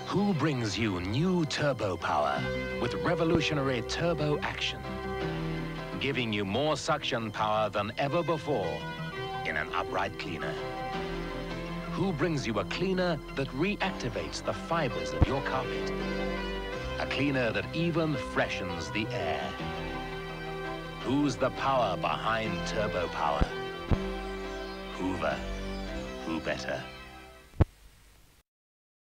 Who brings you new Turbopower with revolutionary turbo action, giving you more suction power than ever before in an upright cleaner? Who brings you a cleaner that reactivates the fibers of your carpet? A cleaner that even freshens the air? Who's the power behind Turbopower? Hoover. Who better?